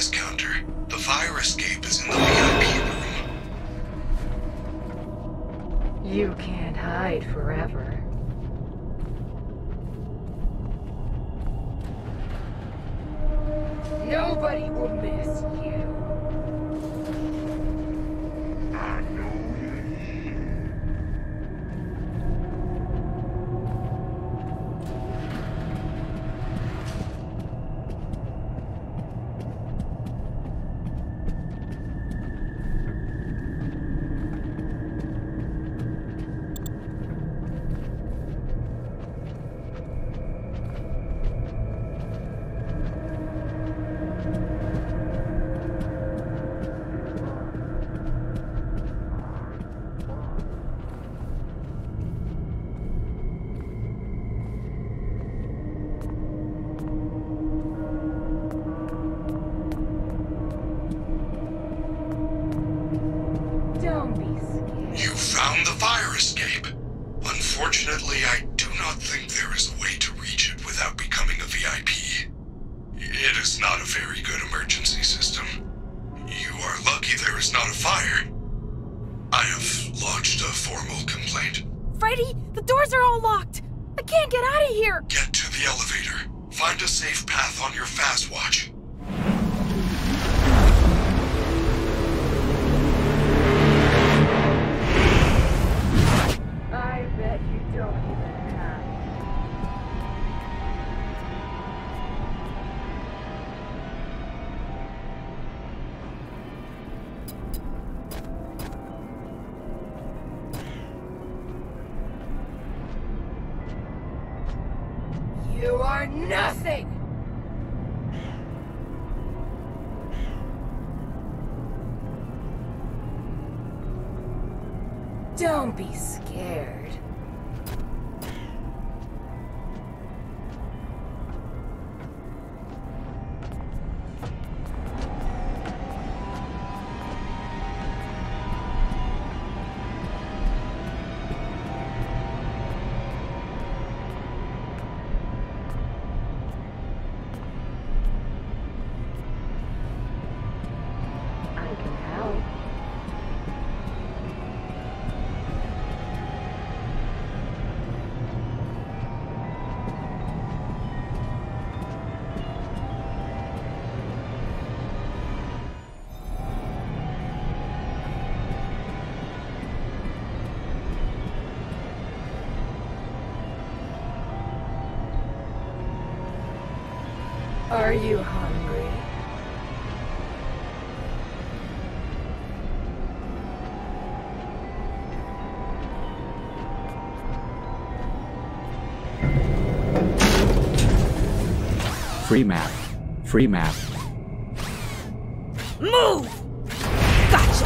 supplies counter. The fire escape is in the VIP room. You can't hide forever. Nobody will miss you. Don't be scared. You found the fire escape. Unfortunately, I do not think there is a way to reach it without becoming a VIP. It is not a very good emergency system. You are lucky there is not a fire. I have lodged a formal complaint. Freddy, the doors are all locked. I can't get out of here. Get to the elevator. Find a safe path on your fast watch. I bet you don't even have. You are nothing! Don't be scared. I can help. Are you hungry? Free map. Free map. Move! Gotcha!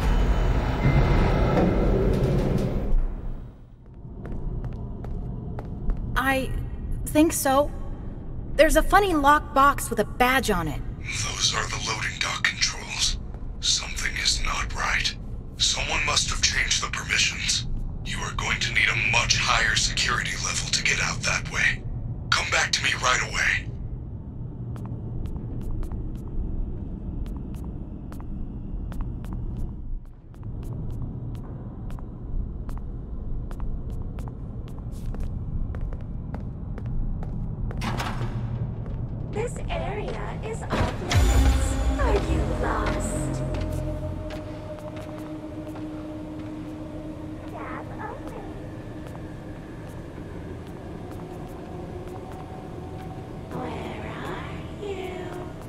I think so. There's a funny locked box with a badge on it. Those are the loading dock controls. Something is not right. Someone must have changed the permissions. You are going to need a much higher security level to get out that way. Come back to me right away. This area is off limits. Are you lost? Tab open. Where are you?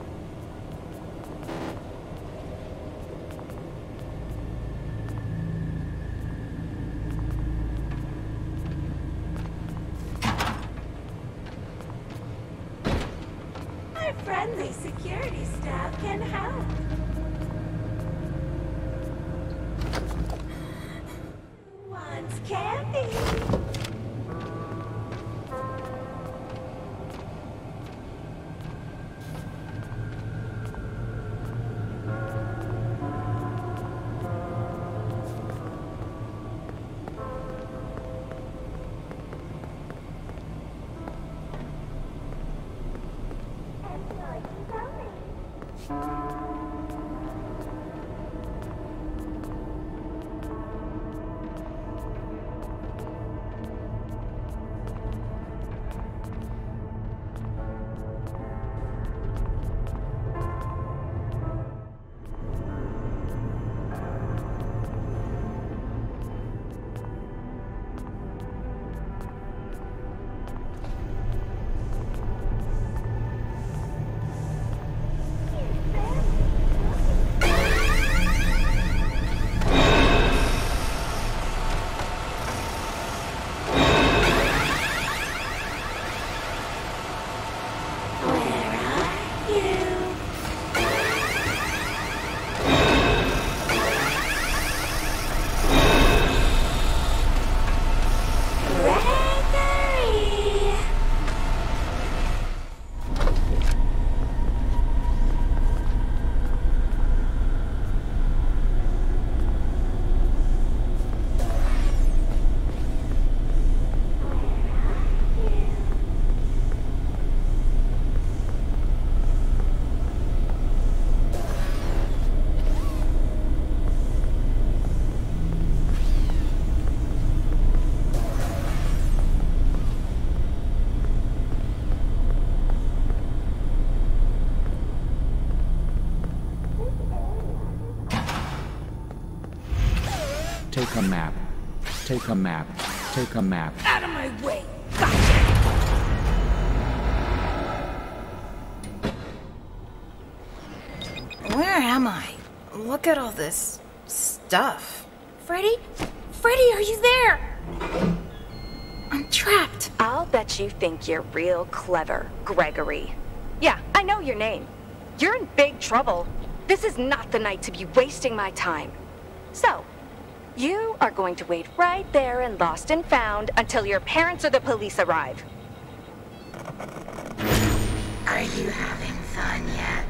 Our friendly security staff can help. Who wants candy? Take a map. Take a map. Take a map. Out of my way! Where am I? Look at all this stuff. Freddy? Freddy, are you there? I'm trapped. I'll bet you think you're real clever, Gregory. Yeah, I know your name. You're in big trouble. This is not the night to be wasting my time. So, you are going to wait right there in Lost and Found until your parents or the police arrive. Are you having fun yet?